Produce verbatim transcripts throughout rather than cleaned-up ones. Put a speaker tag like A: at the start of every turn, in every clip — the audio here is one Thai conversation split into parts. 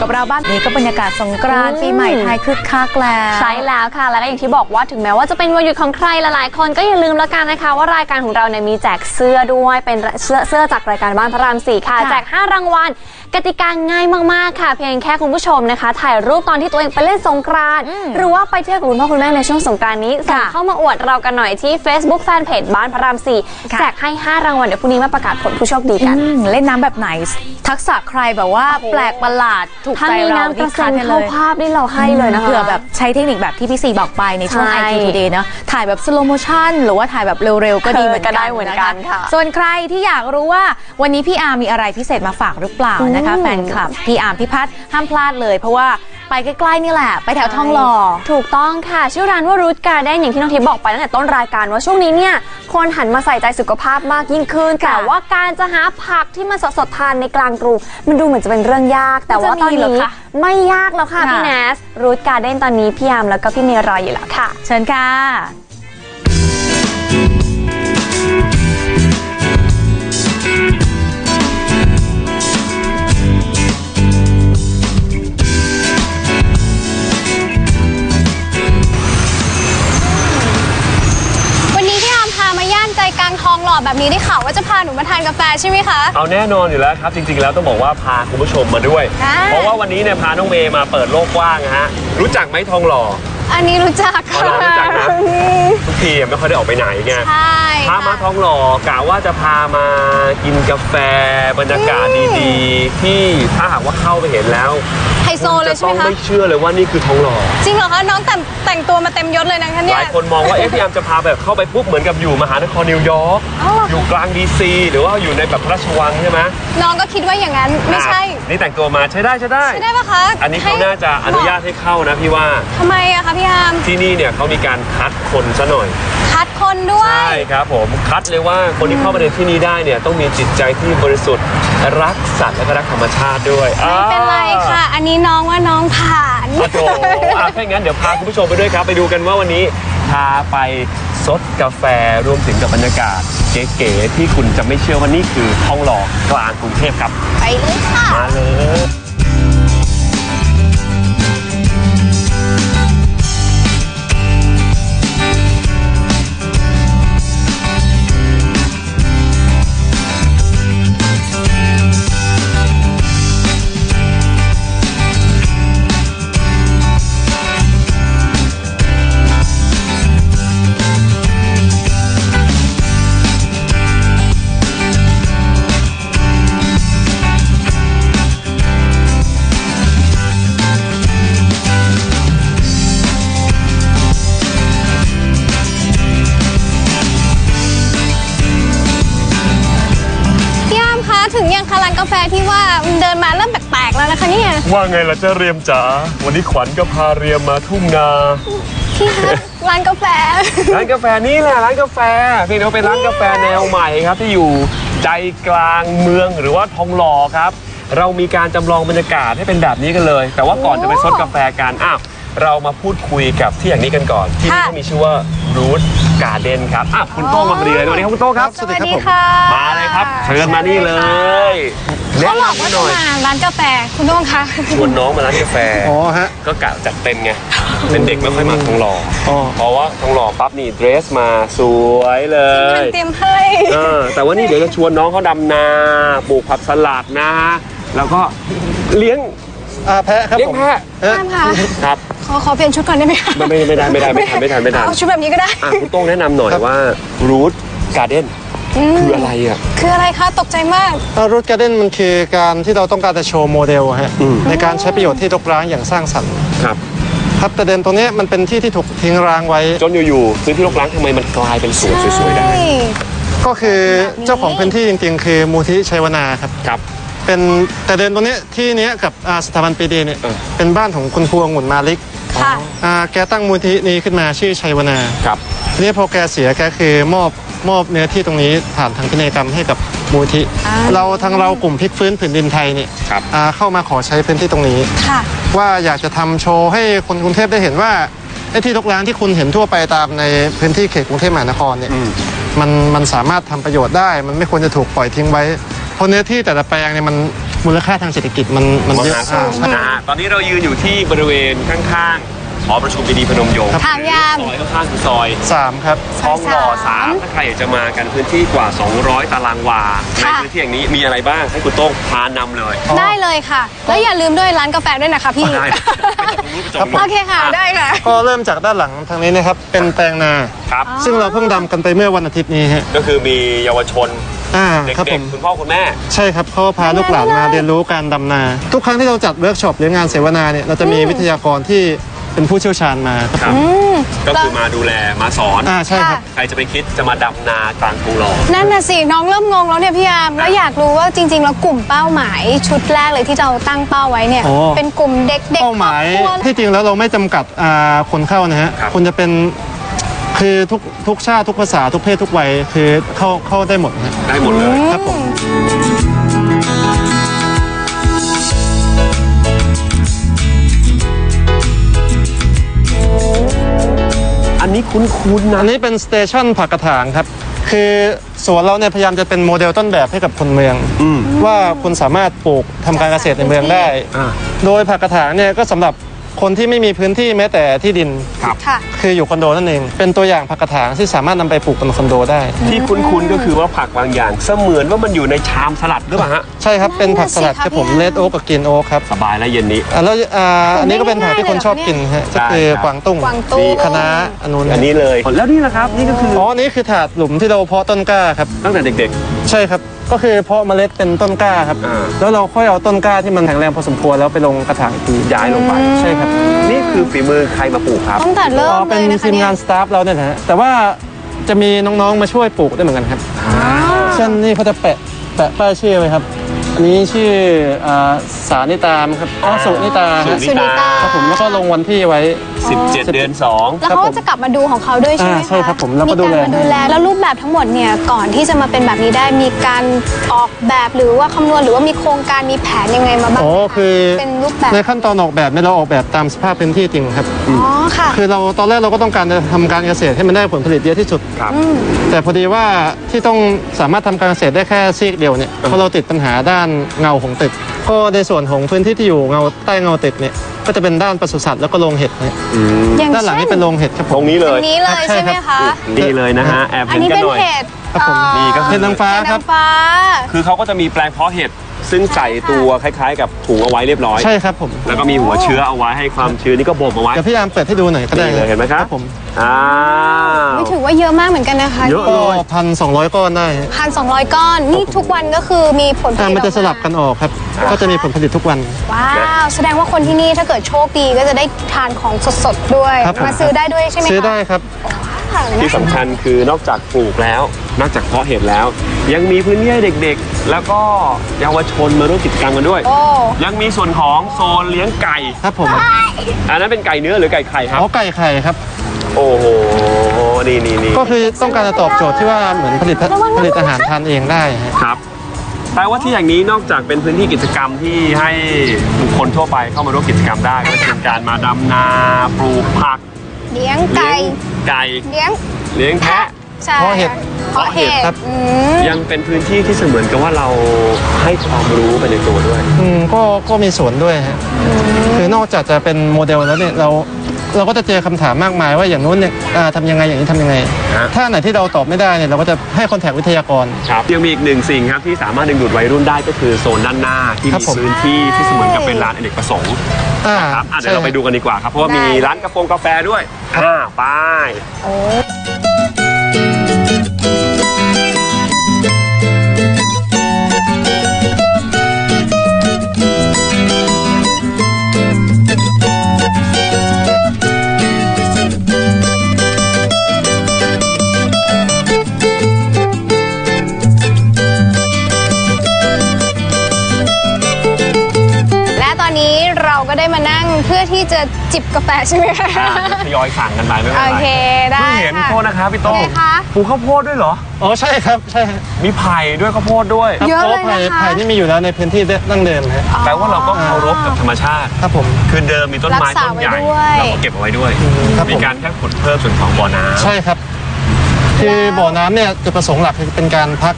A: กับเราบ้างนี่ก็บรรยากาศสงกรานต์ปีใหม่ไทยคึกคักแล้ว
B: ใช่แล้วค่ะแล้วก็อย่างที่บอกว่าถึงแม้ว่าจะเป็นวันหยุดของใครหลายๆคนก็อย่าลืมแล้วกันนะคะว่ารายการของเราเนี่ยมีแจกเสื้อด้วยเป็นเสื้อเสื้อจากรายการบ้านพระรามสี่ค่ะแจกห้ารางวัลกติกาง่ายมากๆค่ะเพียงแค่คุณผู้ชมนะคะถ่ายรูปตอนที่ตัวเองไปเล่นสงกรานต์หรือว่าไปเที่ยวกับคุณพ่อคุณแม่ในช่วงสงกรานต์นี้ส่งเข้ามาอวดเรากันหน่อยที่ Facebook Fanpage บ้านพระรามสี่แจกให้ห้ารางวัลเดี๋ยวพรุ่งนี้มาประกาศผลผู้โชคดีกัน
A: เล่นน้ำแบบไหนทักษะใครแบบว่าแปลกประหลาดถูกใจเรา
B: ที่คัดกันเลยภาพที่เราให้เลยนะคะ
A: เผื่อแบบใช้เทคนิคแบบที่พี่ซีบอกไปในช่วง ไอ ที Today เนาะถ่ายแบบสโลโมชั่นหรือว่าถ่ายแบบเร็วๆก็ดีเหมือนกัน
B: ได้เหมือนกันค่ะ
A: ส่วนใครที่อยากรู้ว่าวันนี้พี่อาร์มีอะไรพิเศษมาฝากหรือเปล่านะคะแฟนคลับพี่อาร์พี่พัฒน์ห้ามพลาดเลยเพราะว่าไปใกล้ๆนี่แหละไปแถวทองหล่อ
B: ถูกต้องค่ะชื่อร้านว่ารูทการ์เด้นอย่างที่น้องทิพย์บอกไปตั้งแต่ต้นรายการว่าช่วงนี้เนี่ยคนหันมาใส่ใจสุขภาพมากยิ่งขึ้นแต่ว่าการจะหาผักที่มันสดๆทานในกลางกรุงมันดูเหมือนจะเป็นเรื่องยากแต่ว่าตอนนี้ไม่ยากแล้วค่ะพี่แนสรูทการ์เด้นตอนนี้พี่อาร์มแล้วก็พี่เมย์รออยู่แล้วค่ะ
A: เชิญค่ะ
C: กลางทองหล่อแบบนี้ได้ข่าวว่าจะพาหนูมาทานกาแฟใช่ไหมคะ
D: เอาแน่นอนอยู่แล้วครับจริงๆแล้วต้องบอกว่าพาคุณผู้ชมมาด้วยเพราะว่าวันนี้เนี่ยพาน้องเมย์มาเปิดโลกกว้างฮะรู้จักไหมทองหล่อ
C: อันนี้รู้จักค่ะ
D: รู้จักนะทุกทีไม่ค่อยได้ออกไปไหนไง
C: ใช่
D: พามาทองหล่อกะว่าจะพามากินกาแฟบรรยากาศดีๆที่ถ้าหากว่าเข้าไปเห็นแล้ว
C: ไฮโซเลยใช่ไหมคะ
D: ต้องไม่เชื่อเลยว่านี่คือทองหล่อ
C: จริงเหรอคะน้องแต่งแต่งตัวมาเต็มยศเลยนะคะเนี่ย
D: หลายคนมองว่าเอ๊ะพี่แอมจะพาแบบเข้าไปปุ๊บเหมือนกับอยู่มหานครนิวยอร์กอยู่กลางดีซีหรือว่าอยู่ในแบบพระราชวังใช่ไหม
C: น้องก็คิดว่าอย่างนั้นไม่ใช่
D: นี่แต่งตัวมาใช้ได้ใช้ได้
C: ใช้ได้ปะคะ
D: อันนี้เขาน่าจะอนุญาตให้เข้านะพี่ว่า
C: ทำไมอะคะพี่แอม
D: ที่นี่เนี่ยเขามีการคัดคนซะหน่อย
C: คัดคนด้วย
D: ใช่ครับผมคัดเลยว่าคนที่เข้ามาในที่นี้ได้เนี่ยต้องมีจิตใจที่บริสุทธิ์รักสัตว์และก็รักธรรมชาติด้วย
C: ไม่เป็นไรค่ะอันนี้น้องว่าน้องผ่าน
D: โอ้โหถ้าอย่างนั้นเดี๋ยวพาคุณผู้ชมไปด้วยครับไปดูกันว่าวันนี้พาไปซดกาแฟรวมถึงกับบรรยากาศเก๋ๆที่คุณจะไม่เชื่อว่านี่คือทองหล่อกลางกรุงเทพครับ
C: ไปเลยค่ะ
D: มาเลย
C: ถึงยังคะร้านกาแฟที่ว่าเดินมาเริ่มแปลกๆแล้วนะคะเนี่ย
D: ว่าไงล่ะเจ้าเรียมจ๋าวันนี้ขวัญก็พาเรียมมาทุ่งนา
C: ที่ร้านกาแฟ
D: ร้านกาแฟนี่แหละร้านกาแฟพี่น้องเป็นร้านกาแฟแนวใหม่ครับที่อยู่ใจกลางเมืองหรือว่าทองหล่อครับเรามีการจำลองบรรยากาศให้เป็นแบบนี้กันเลยแต่ว่าก่อนจะไปซดกาแฟกันอ้าวเรามาพูดคุยกับที่อย่างนี้กันก่อนที่นี่เขามีชื่อว่ารูทการ์เด้นครับอ่ะคุณโต้งมาพอดีเลยสวัสดีครับคุณโต้งครับ
C: สวัสดีครับผม
D: มาเลยครับเชิญมานี่เลย
C: เขาบอกว่าจะมาร้านกาแฟคุณโต้งคะ
D: ชวนน้องมาร้านกาแฟ
E: อ๋อฮะ
D: ก็กะจัดเต็มไงเป็นเด็กไม่ค่อยมาทองหล่อเพราะว่าทองหล่อปั๊บนี่เดรสมาสวยเลย
C: เตรียมให้
D: แต่ว่านี่เดี๋ยวจะชวนน้องเขาดำนาปลูกผักสลัดนะแล้วก็เลี้ยง
E: แพะครับ
D: เลี้ยงแพะครับ
C: ขอขอเปลี่ยนชุดก่อนได้ไหมคะ
D: ไม่ไม่ได้ไม่ได้ไม่ทันไม่ทันไม่ทัน
C: เอาชุดแบบนี้ก็ได้
D: คุณโต้งแนะนำหน่อยว่ารูทการ์เด้นคืออะไรอ่ะ
C: คืออะไรคะตกใจมาก
E: รูทการ์เด้นมันคือการที่เราต้องการจะโชว์โมเดลฮะในการใช้ประโยชน์ที่รกร้างอย่างสร้างสรรค์
D: ครับ
E: ครับแต่เด่นตรงนี้มันเป็นที่ที่ถูกทิ้งร้างไว้
D: จนอยู่ๆพื้นที่รกร้างทำไมมันกลายเป็นสวนสวยๆได้
E: ก็คือเจ้าของพื้นที่จริงๆคือมูลที่ชัยวนาครับ
D: ครับ
E: เป็นแต่เดินตรงนี้ที่นี้กับสถาบันปีดีเนี่ยเป็นบ้านของคุณครูองุ่นมาลิกแกตั้งมูลที่นี้ขึ้นมาชื่อชัยวนา
D: ครับ
E: ทีนี้พอแกเสียแกคือมอบมอบเนื้อที่ตรงนี้ผ่านทางพินัยกรรมให้กับมูลที่เราทางเรากลุ่มพลิกฟื้นผืนดินไทยเนี่ยเข้ามาขอใช้พื้นที่ตรงนี้ว่าอยากจะทำโชว์ให้คนกรุงเทพได้เห็นว่าไอ้ที่รกร้างที่คุณเห็นทั่วไปตามในพื้นที่เขตกรุงเทพมหานครเนี่ยมันมันสามารถทำประโยชน์ได้มันไม่ควรจะถูกปล่อยทิ้งไว้เพราะเนื้อที่แต่ละแปลงเนี่ยมันมูลค่าทางเศรษฐกิจมันมันเยอะ
D: มหาศาล
E: ใช่
D: นะฮะตอนนี้เรายืนอยู่ที่บริเวณข้างๆหอประชุมดีๆพนมยงค์
C: ถามยาม
D: ซอยข้างๆคือซอย
E: สามครับ
D: ทองหล่อสาม
C: สาม
D: ถ้าใครอยากจะมากันพื้นที่กว่า สองร้อย ตารางวาใน
C: ค่ะ
D: พื้นที่อย่างนี้มีอะไรบ้างให้คุณโต้งพานำเลย
C: ได้เลยค่ะ แล้วอย่าลืมด้วยร้านกาแฟด้วยนะคะพี่
D: ได้ไปจากตรงนู้นไปจากตรงนู้น
C: โอเคค่ะ ได้ค่ะ
E: ก็เริ่มจากด้านหลังทางนี้นะครับเป็นแปลงนา
D: ครับ
E: ซึ่งเราเพิ่งดำกันไปเมื่อวันอาทิตย์นี้ฮะ
D: ก็คือมีเยาวชน
E: อ่า
D: เด็
E: ครับผ
D: ก
E: ม
D: ๆคุณพ่อคุณแม่
E: ใช่ครับเขาพาลูกหลานมาเรียนรู้การดำนา ทุกครั้งที่เราจัดเวิร์กช็อปหรืองานเสวนาเนี่ยเราจะมีวิทยากรที่เป็นผู้เชี่ยวชาญมาครับ
D: ครับ ก็คือมาดูแลมาสอน
E: อ่าใช่ครับ
D: ใครจะไปคิดจะมาดำนากลางกรุงหล่อ
C: นั่นน่ะสิ น้องเริ่มงงแล้วเนี่ยพี่ยาม แล้วอยากรู้ว่าจริง ๆ แล้วกลุ่มเป้าหมายชุดแรกเลยที่เราตั้งเป้าไว้เนี่ย
E: โอ้
C: เป็นกลุ่มเด็กๆ
E: เป้าหมาย
C: ครอบครัว
E: ที่จริงแล้วเราไม่จำกัดอ่าคนเข้านะฮะ
D: ครับ
E: คุณจะเป็นคือทุกทุกชาติทุกภาษาทุกเพศทุกวัยคือเข้าเข้าได้หมดนะ
D: ได้หมดเลย
E: ครับผม
D: อันนี้คุ้นๆนะ
E: อันนี้เป็นสเตชันผักกระถางครับ คือสวนเราเนี่ยพยายามจะเป็นโมเดลต้นแบบให้กับคนเมือง
D: อืม
E: ว่าคุณสามารถปลูกทำการเกษตรในเมืองได้
D: อ่า
E: โดยผักกระถางเนี่ยก็สำหรับคนที่ไม่มีพื้นที่แม้แต่ที่ดิน
D: ครับ
C: ค่ะ
E: คืออยู่คอนโดนั่นเอง เป็นตัวอย่างผักกระถางที่สามารถนำไปปลูกบนคอนโดได้
D: ที่คุ้นๆก็คือว่าผักบางอย่างเสมือนว่ามันอยู่ในชามสลัดหรือเปล่าฮะ
E: ใช่ครับ เป็นผักสลัดครับผม
C: นั่นน่ะสิครับ
E: เลดโอ๊กกับกรีนโอ๊กครับ
D: สบายแล้วเย็นนี้
E: อ่ะแล้วอ่าอันนี้ก็เป็นผักที่คนชอบกินฮะ
D: ใช่
E: ก็คือกวางตุ้ง
C: กวางตุ้ง
E: คะน้าอันนู้น
D: อันนี้เลย แล้วนี่แหละครับ นี่ก็คือ
E: อ๋ออันนี้คือถาดหลุมที่เราเพาะต้นกล้าครับ
D: ตั้งแต่เด็ก
E: ใช่ครับ ก็คือเพาะเมล็ดเป็นต้นกล้าครับ
D: อ่า
E: แล้วเราค่อยเอาต้นกล้าที่มันแข็งแรงพอสมควรแล้วไปลงกระถางอีกที
D: ๆ ย้ายลงไป
E: ใช่ครับ
D: นี่คือฝีมือใครมาปลูกครับ
C: ตั้งแต่เริ่
E: อ๋
C: ม
E: อ
C: เล
E: เป็น
C: ยนะคะ
E: ทีม
C: เนี่
E: งาย นสตาฟเราเนี่ยนะฮะแต่ว่าจะมีน้องๆมาช่วยปลูกได้วยเหมือนกันครับเช่นนี่เขาจะแปะแปะป้ายชื่อไว้ครับ อันนี้ชื่ออ่าสานิตามครับอ๋อสุนิตา
D: สุ
E: ฮะ
D: นิ
C: สุนิตา
E: ครับผมแล้วก็ลงวันที่ไว้
D: สิบเจ็ด เดือนสอง
C: แล้วเขาก็จะกลับมาดูของเขาด้วยใช่ไหม
E: อ่า
C: คะ
E: ใช่ครับผมแล้วก็ดูแล
C: มีารมาดูแล แล้วรูปแบบทั้งหมดเนี่ยก่อนที่จะมาเป็นแบบนี้ได้มีการออกแบบหรือว่าคำนวณหรือว่ามีโครงการมีแผนยังไงมาบ้าง
E: อ๋อ
C: ไหมะ
E: คือ
C: เป็นรูปแบบ
E: ในขั้นตอนออกแบบเนี่ยเราออกแบบตามสภาพพื้นที่จริงครับ
C: อ๋อค่ะ
E: คือเราตอนแรกเราก็ต้องการจะทำการเกษตรให้มันได้ผลผลิตเยอะที่สุด
D: ครับ
E: แต่พอดีว่าที่ต้องสามารถทำการเกษตรได้แค่ซีกเดียวเนี่ยเพราะเราติดปัญหาด้านเงาของตึก ก็ในส่วนของพื้นที่ที่อยู่เงาใต้เงาตึกเนี่ยก็จะเป็นด้านปศุสัตว์แล้วก็โรงเห็ดนะ
C: อย่าง
E: ด้านหลัง
C: เช่
E: นี่เป็นโรงเห็ดครับผ
D: ตร
E: ม
D: งนี้เล
C: อั
D: ย
C: นนี้เลย
E: ใช่
C: ใช่ไหม
E: ครั
C: คะ
E: บ
D: นี่เลยนะฮะ แอบ
C: อัน
D: เห็น
C: นี้
D: กัน
C: เป็น
D: หน่อย
C: เห็ด
E: ครับผม
C: เอ่อ
D: นี่ก็คือ
E: เห็ดนางฟ้า
C: เห็ด
E: ครับ
C: นางฟ้า
D: คือเขาก็จะมีแปลงเพาะเห็ดซึ่งใส่ตัวคล้ายๆ กับถุงเอาไว้เรียบร้อย
E: ใช่ครับผม
D: แล้วก็มีหัวเชื้อเอาไว้ให้ความชื้นนี่ก็บ่มเอาไว้
E: เดี๋ยวพี่ยามเปิดให้ดูหน่อยก็ได้
D: นี่เลยเห็นไหมครับ
E: ผม
D: อ้าว
C: ไม่ถือว่าเยอะมากเหมือนกันนะคะ
D: เยอะ
E: ก็พันสองร้อยก้อนได้ฮะ
C: พันสองร้อยก้อน นี่ทุกวันก็คือมีผลผ
E: อ่า
C: ลิต
E: มันจะสลับกันออกครับ ก็จะมีผลผลิตทุกวัน
C: ว้าว แสดงว่าคนที่นี่ถ้าเกิดโชคดีก็จะได้ทานของสดๆด้วย
E: ครับผม
C: มาซื้อได้ด้วยใช่ไหมคะ
E: ซื้อได้ครับ
C: ค่ะ
D: ที่สำคัญคือนอกจากปลูกแล้ว นอกจากเพาะเห็ดแล้ว ยังมีพื้นที่ให้เด็กๆ แล้วก็เยาวชนมาร่วมกิจกรรมกันด้วย
C: โอ้
D: ยังมีส่วนของโซนเลี้ยงไก่
E: ครับผม
D: อันนั้นเป็นไก่เนื้อหรือไก่ไข่ครับ
E: อ๋อไก่ไข่ครับ
D: โอ้โห นี่นี่นี่
E: ก็คือต้องการจะตอบโจทย์ที่ว่าเหมือนผลิตผลิตอาหารทานเองได้ฮะ
D: ครับแปลว่าที่อย่างนี้นอกจากเป็นพื้นที่กิจกรรมที่ให้บุคคลทั่วไปเข้ามาร่วมกิจกรรมได้ก็จะเป็นการมาดำนาปลูกผัก
C: เลี้ยง
D: เลี้
C: ไก่
D: ยงไก่
C: เลี้ยง
D: เลี้ยงแพะ
C: ใช่
E: เพาะเห็ด
C: เพาะเห็ด
E: ครับ
C: อืม
D: ยังเป็นพื้นที่ที่เสมือนกับว่าเราให้ความรู้ไปในตัวด้วย
E: อืมก็ก็มีส่วนด้วยฮะคือนอกจากจะเป็นโมเดลแล้วเนี่ยเราเราก็จะเจอคำถามมากมายว่าอย่างนู้นเนี่ยอ่าทำยังไงอย่างนี้ทำยังไง
D: ฮะ
E: ถ้าไหนที่เราตอบไม่ได้เนี่ยเราก็จะให้คอนแทควิทยากร
D: ครับยังมีอีกหนึ่งสิ่งครับที่สามารถดึงดูดวัยรุ่นได้ก็คือโซนด้านหน้าที่
E: ครับ
D: มี
E: ผม
D: พื้นที่ที่เสมือนกับเป็นร้านอเนกประสงค์
E: อ่า
D: ครับอ่ะเดี๋ยวเราไปดูกันดีกว่าครับ เพราะว่ามี
C: ได้
D: ร้านกาแฟกาแฟด้วยอ่าไป
C: และตอนนี้เราก็ได้มานั่งเพื่อที่จะจิบกาแฟใช่ไหมคะ
D: อ่าทยอยสั่งกันไปไม่เป็น
C: โอ
D: ไร
C: เคได้
D: เพิ่งเห็น
C: ค่ะ
D: โทษนะครับพี่โต้ง
C: เป็นไงคะ
D: ปลูกข้าวโพดด้วยเหรอ
E: อ๋อใช่ครับใช่ฮะ
D: มีไผ่ด้วยข้าวโพดด้วย
E: ครับ
C: เยอะ
E: เพราะ
C: เลย
E: ไผ่
C: นะคะ
E: ไผ่นี่มีอยู่แล้วในพื้นที่ดั้งเดิมฮะ
D: แปลว่าเราก็เคารพกับธรรมชาติ
E: ครับผม
D: คือเดิมมีต้นไม้
C: รักษา
D: ต้นใหญ่
C: ไว้ด้วย
D: เราก็เก็บเอาไว้ด้วย
E: ครับผม
D: มีการแค่ขุดเพิ่มส่วนของบ่อน้ำ
E: ใช่ครับ คือบ่อน้ำเนี่ยจุดประสงค์หลักคือเป็นการพัก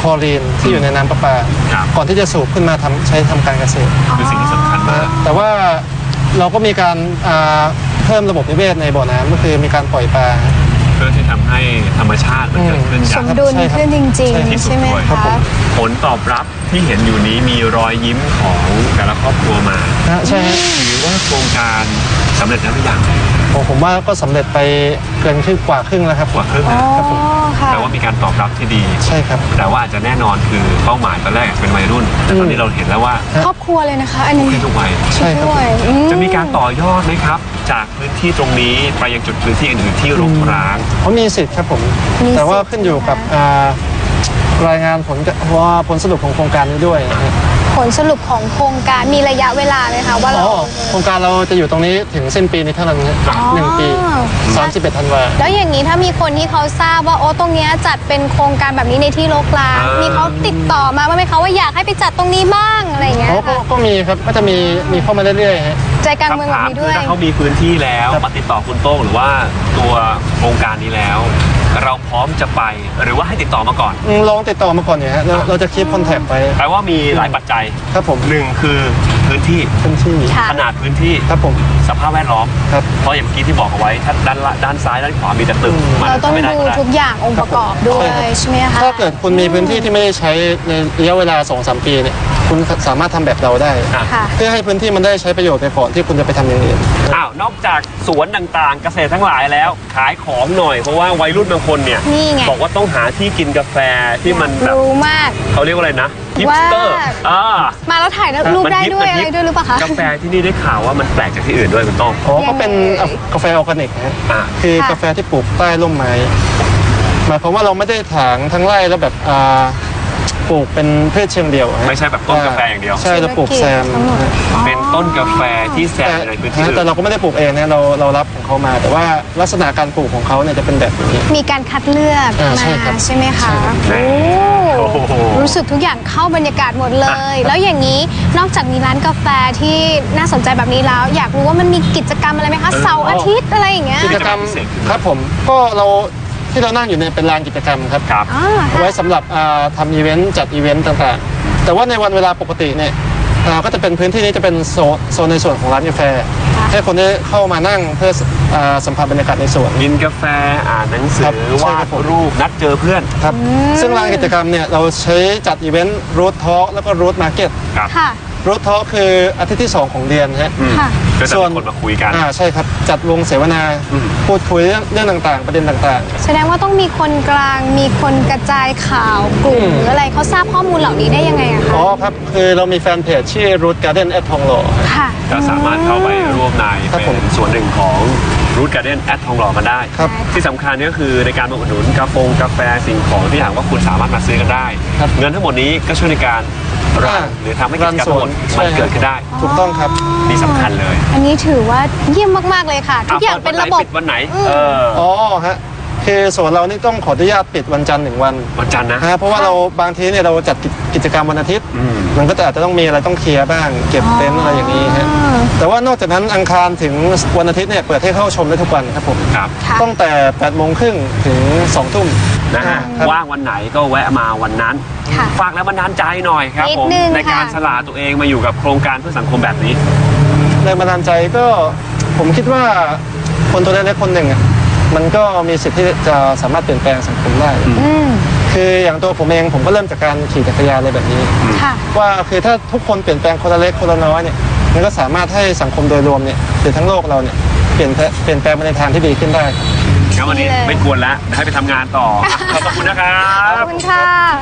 E: คลอรีนที่อยู่ในน้ำประปา
D: ครับ
E: ก่อนที่จะสูบขึ้นมาทำใช้ทำการเกษตร
D: คือสิ่งที่สำคัญมาก
E: แต่ว่าเราก็มีการอ่าเพิ่มระบบนิเวศในบ่อน้ำก็คือมีการปล่อยปลา
D: เพื่อที่ทำให้ธรรมชาติมันเกิดขึ้น
C: ส
D: จาก
C: มดุล
E: ใช่ครับ
C: ขึ้นจริง
E: ใช่
C: ๆ ใช่ไหม
E: ครับผ
C: คะ
E: ม
D: ผลตอบรับที่เห็นอยู่นี้มีรอยยิ้มของแต่ละครอบครัวมา
E: นะใช่ฮะ
D: ถือว่าโครงการสำเร็จแล้วหรือยัง
E: โอ้ผมว่าก็สำเร็จไปเกินครึ่งกว่าครึ่งแล้วครับ
D: กว่าครึ่ง
C: อ๋อ
D: นะ
C: ค่ะ
D: แต่ว่ามีการตอบรับที่ดี
E: ใช่ครับ
D: แต่ว่าอาจจะแน่นอนคือเป้าหมายตอนแรกเป็นวัยรุ่น แต่ตอนนี้เราเห็นแล้วว่า
C: ครอบครัวเลยนะคะ อันนี้
D: ทุกวัย
E: ใช่ครับ
C: ด้วยอื
D: จะมีการต่อยอดไหมครับ จากพื้นที่ตรงนี้ไปยังจุดพื้นที่อื่นๆที่รกร้าง
E: เขามีสิทธิ์ครับผม
C: มีสิทธิ์
E: แต่ว่าขึ้นอยู่กับอ่ารายงานผลว่าผลสรุปของโครงการนี้ด้วยนะฮะ
C: ผลสรุปของโครงการมีระยะเวลาไหมคะว่าเรา
E: อ๋อโครงการเราจะอยู่ตรงนี้ถึงสิ้นปีนี้เท่านั้นนะหนึ่งปีสามสิบเอ็ดธันวา
C: แล้วอย่างนี้ถ้ามีคนที่เขาทราบว่าโอ้ตรงเนี้ยจัดเป็นโครงการแบบนี้ในที่รกร้าง
D: อ่ามี
C: มีเขาติดต่อมาบ้างไหมคะว่าอยากให้ไปจัดตรงนี้บ้างอะไรอย่างเงี้ย
E: อ๋อก็
C: ค่ะ
E: ก็มีครับก็จะมีมีเข้ามาเรื่อยๆฮะ
C: ใจกลางเมือง
D: คำ
C: แบบ
D: ถาม
C: นี้
D: คื
C: ด้
D: อ
C: วย
D: ถ้าเขามีพื้นที่แล้ว
E: ครับ
D: มาติดต่อคุณโต้งหรือว่าตัวโครงการนี้แล้ว เราพร้อมจะไปหรือว่าให้ติดต่อมาก่อน
E: อืมลองติดต่อมาก่อนเนี่ยฮะเราเราจะคีปคอนแทคไป
D: แปลว่ามีหลายปัจจัย
E: ครับผม
D: หนึ่งคือพื้นที่
E: พื้นที่
C: ค่ะ
D: ขนาดพื้นที่
E: ครับผม
D: สภาพแวดล้อม
E: ครับ
D: เพราะอย่างเมื่อกี้ที่บอกเอาไว้ถ้าด้านละด้านซ้ายด้านขวามีแต่ตึก
E: อืม
D: มัน
C: เราต้อง
D: ไม่ได้
C: ดู
D: ก็ได้
C: ทุกอย่างองค์ประกอบด้วยใช่ไหมคะ
E: ถ้าเกิดคุณมีพื้นที่ที่ไม่ได้ใช้ในระยะเวลา สองถึงสาม ปีเนี่ยคุณสามารถทำแบบเราได้
D: อ่ะ
C: ค่ะ
E: เพื่อให้พื้นที่มันได้ใช้ประโยชน์ไปก่อนที่คุณจะไปทำอย่างอื่น
D: อ้าวนอกจากสวนต่างๆ เกษตรทั้งหลายแล้ว ขายของหน่อยเพราะว่าวัยรุ่นบางคนเนี่ย
C: นี่ไง
D: บอกว่าต้องหาที่กินกาแฟที่มันแบบ
C: รู้มาก
D: เขาเรียกว่าอะไรนะฮิปสเตอร์
C: ว่า
D: อ่า
C: มาแล้วถ่ายรูป
D: มัน
C: ได้
D: ฮิป
C: ด้วย
D: มัน
C: อะ
D: ฮิ
C: ไร
D: ป
C: ด้วยหรือเปล่าคะ
D: กาแฟที่นี่ได้ข่าวว่ามันแปลกจากที่อื่นด้วยคุณโต้อง
E: อ๋อก็เป็น
C: ยังไงเอ่ย
E: กาแฟออร์แกนิกนะฮะ
D: อ่า
E: คือ
C: ค่ะ
E: กาแฟที่ปลูกใต้ร่มไม้หมายความว่าเราไม่ได้ถางทั้งไร่แล้วแบบอ่าปลูกเป็นพืชเชิงเดียวฮะ
D: ไม่ใช่แบบต้นกาแฟอย่างเดียว
E: ใช่เราปลูกแซม
C: ทั้งหมด
D: เป็นต้นกาแฟที่แซม
E: แต่
D: ในพื้นที่
E: แต่
D: อื่น
E: เราก็ไม่ได้ปลูกเองนะเราเรารับของเขามา แต่ว่าลักษณะการปลูกของเขาเนี่ยจะเป็นแบบนี้
C: มีการคัดเลือก
E: อ่า
C: มา
E: ใช่ครับ
C: ใช่ไหมคะ
E: ใช่
C: โอ้
D: โอ้โห
C: รู้สึกทุกอย่างเข้าบรรยากาศหมดเลย แล้วอย่างนี้นอกจากมีร้านกาแฟที่น่าสนใจแบบนี้แล้ว อยากรู้ว่ามันมีกิจกรรมอะไรไหมคะ
D: เออ
C: เสาร์อาทิตย์อะไรอย่างเงี้ย
E: กิจกรรมครับผมก็เราที่เรานั่งอยู่เนี่ยเป็นลานกิจกรรมครับ
D: ครับ
C: อ่า
E: เอาไว้สำหรับอ่าทำอีเวนต์จัดอีเวนต์ต่างๆ แต่ว่าในวันเวลาปกติเนี่ยอ่าก็จะเป็นพื้นที่นี้จะเป็นโซนโซนในส่วนของร้านกาแฟ ให้คนได้เข้ามานั่งเพื่ออ่าสัมผัสบรรยากาศในสวน
D: กินกาแฟอ่านหนังสื
E: ครับ
D: อ
E: ใช่
D: วา
E: ครั
D: ด
E: บผม
D: รูปนัดเจอเพื่อน
E: ครับซึ่งลานกิจกรรมเนี่ยเราใช้จัดอีเวนต์รูททอล์กแล้วก็รูทมาร์เก็ต
D: ครับ
C: ค่ะ
E: รูททอล์กคืออาทิตย์ที่สองของเดือนฮะ
D: อืม
C: ค่ะ
D: ก็จะมีคนมาคุยกัน
E: อ่าใช่ครับจัดวงเสวนา
D: อืม
E: พูดคุยเรื่องเรื่องต่างๆ ประเด็นต่าง
C: แสดงว่าต้องมีคนกลาง มีคนกระจายข่าวกลุ่ม
E: อืม
C: หรืออะไรเขาทราบข้อมูลเหล่านี้ได้ยังไงอะ
E: ๆ
C: คะ
E: อ๋อครับคือเรามีแฟนเพจชื่อ Root Garden at ทองหล่อ
C: ค่ะ
D: ก็สามารถเข้าไปร่วมใน
E: ครับ
D: เป็
E: ผม
D: นส่วนหนึ่งของรูทการ์เด้นแอดทองหล่อกันได้
E: ครับ
D: ที่สำคัญก็คือในการมาอุดหนุนกาแฟกาแฟสิ่งของที่หากว่าคุณสามารถมาซื้อกันได้
E: ครับ
D: เงินทั้งหมดนี้ก็ช่วยในการรันหรือทำให้กิจกรรมทั้งหมด
E: ใช่
D: มันเกิดขึ้นได้
E: ถูกต้องครับ
D: นี่สำคัญเลย
C: อันนี้ถือว่าเยี่ยมมากๆเลยค่ะ ทุกอย่างเป็นระบบ
D: ปิดวันไหน
C: อืม
D: เออ
E: อ๋อฮะคือสวนเรานี่ต้องขออนุญาตปิดวันจันทร์หนึ่งวัน
D: วันจันทร์นะ
E: นะฮะเพราะว่าเราบางทีเนี่ยเราจัดกิจกรรมวันอาทิตย์
D: อืม
E: มันก็จะอาจจะต้องมีอะไรต้องเคลียร์บ้างเก็บเต็นท์อะไรอย่างนี้ฮะแต่ว่านอกจากนั้นอังคารถึงวันอาทิตย์เนี่ยเปิดให้เข้าชมได้ทุกวันครับผม
D: ครับ
C: ค่ะ
E: ตั้งแต่แปดโมงครึ่งถึงสองทุ่ม
D: นะฮะ
E: ครับ
D: ว่างวันไหนก็แวะมาวันนั้น
C: ค่ะ
D: ฝากแล้วบันดาลใจหน่อยครับ
C: นิด
D: ผม
C: นึง
D: ในการ
C: ค่ะ
D: สละตัวเองมาอยู่กับโครงการเพื่อสังคมแบบนี้
E: แรงบันดาลใจก็ผมคิดว่าคนตัวเล็กๆคนหนึ่งอะมันก็มีสิทธิ์ที่จะสามารถเปลี่ยนแปลงสังคมได้
C: อืม
E: คืออย่างตัวผมเองผมก็เริ่มจากการขี่จักรยานอะไรแบบนี้
C: ค่ะ
E: ว่าคือถ้าทุกคนเปลี่ยนแปลงคนละเล็กคนละน้อยเนี่ยมันก็สามารถให้สังคมโดยรวมเนี่ยหรือทั้งโลกเราเนี่ยเปลี่ยนแปลงเปลี่ยนแปลงไปในทางที่ดีขึ้นได้
D: งั้นวันนี้
C: ดีเลย
D: ไม่กวนแล้วให้ไปทำงานต่อ ขอบคุณนะครั
C: ขอบบ คุณค่ะ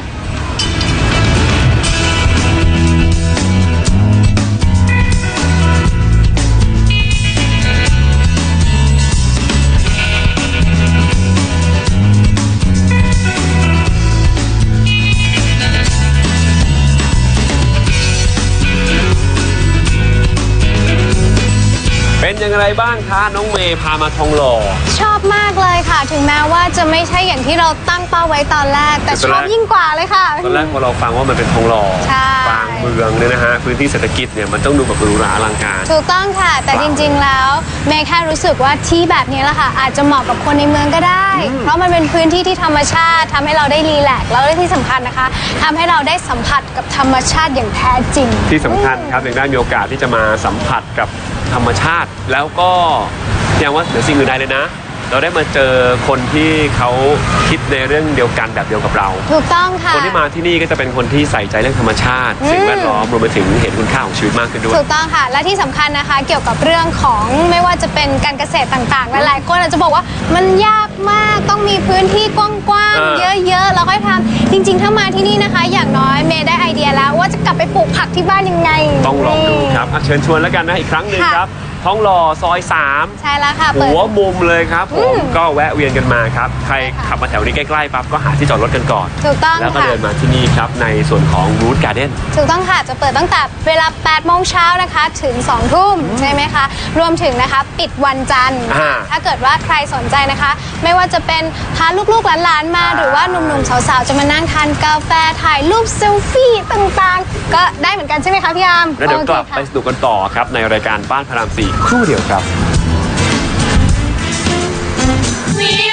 D: เป็นยังไงบ้างคะน้องเมย์พามาทองหล่อ
C: ชอบมากเลยค่ะ ถึงแม้ว่าจะไม่ใช่อย่างที่เราตั้งเป้าไว้ตอนแรก แต่
D: ตอน
C: ช
D: แร
C: อก บยิ่งกว่าเลยค่ะ
D: ตอนแรกพอเราฟังว่ามันเป็นทองหล่อ
C: ใช่
D: ฟังเมืองเนี่ยนะฮะพื้นที่เศรษฐกิจเนี่ยมันต้องดูแบบหรูหราอลังการ
C: ถูกต้องค่ะ แต่จริงๆแล้วเมย์แค่รู้สึกว่าที่แบบนี้แหละค่ะอาจจะเหมาะกับคนในเมืองก็ได้ เพราะมันเป็นพื้นที่ที่ธรรมชาติทำให้เราได้รีแลกซ์แล้วที่สำคัญนะคะทำให้เราได้สัมผัสกับธรรมชาติอย่างแท้จริง
D: ที่สำคัญครับยังได้มีโอกาสที่จะมาสัมผัสกับธรรมชาติ แล้วก็อย่างว่าเหนือสิ่งอื่นใดเลยนะ เราได้มาเจอคนที่เขาคิดในเรื่องเดียวกันแบบเดียวกับเรา
C: ถูกต้องค่ะ
D: คนที่มาที่นี่ก็จะเป็นคนที่ใส่ใจเรื่องธรรมชาติ สิ่งแวดล้อมรวมไปถึงเห็นคุณค่าของชีวิตมากขึ้นด้วย
C: ถูกต้องค่ะ และที่สำคัญนะคะเกี่ยวกับเรื่องของไม่ว่าจะเป็นการเกษตรต่างๆหลายๆคนอาจจะบอกว่ามันยากมากต้องมีพื้นที่กว้าง
D: อ่า
C: ๆเยอะๆแล้วค่อยทำจริงๆถ้ามาที่นี่นะคะ อย่างน้อยเมย์ได้ไอเดียแล้วว่าจะกลับไปปลูกผักที่บ้านยังไง
D: ต้องลองดูครับอ่ะเชิญชวนแล้วกันนะอีกครั้งหนึ่ง
C: ค่ะ
D: ครับท้องหล่อซอยสาม
C: ใช่แล้วค่ะเปิด
D: หัวมุมเลยครับผ
C: อื
D: ม
C: ม
D: ก็แวะเวียนกันมาครับ ใครขับมาแถวนี้ใกล้ๆปั๊บก็หาที่จอดรถกันก่อน
C: ถูกต้อง
D: แล้วก็
C: ค่ะ
D: เดินมาที่นี่ครับ ในส่วนของ Root Garden
C: ถูกต้องค่ะ จะเปิดตั้งแต่เวลาแปดโมงเช้านะคะ ถึงสองทุ่มใช่ไหมคะ รวมถึงนะคะ ปิดวันจันทร์
D: อ่า
C: ถ้าเกิดว่าใครสนใจนะคะ ไม่ว่าจะเป็นพาลูกๆหลานๆมา
D: ใช่
C: หรือว่าหนุ่มๆสาวๆ จะมานั่งทานกาแฟถ่ายรูปเซลฟี่ต่างๆ ก็ได้เหมือนกันใช่ไหมคะพี่ยาม
D: แล้วเดี๋ยวกลับ
C: โอเคค่ะ
D: ไปสนุกกันต่อครับ ในรายการบ้านพระรามสี่ครู่เดียวครับ
F: We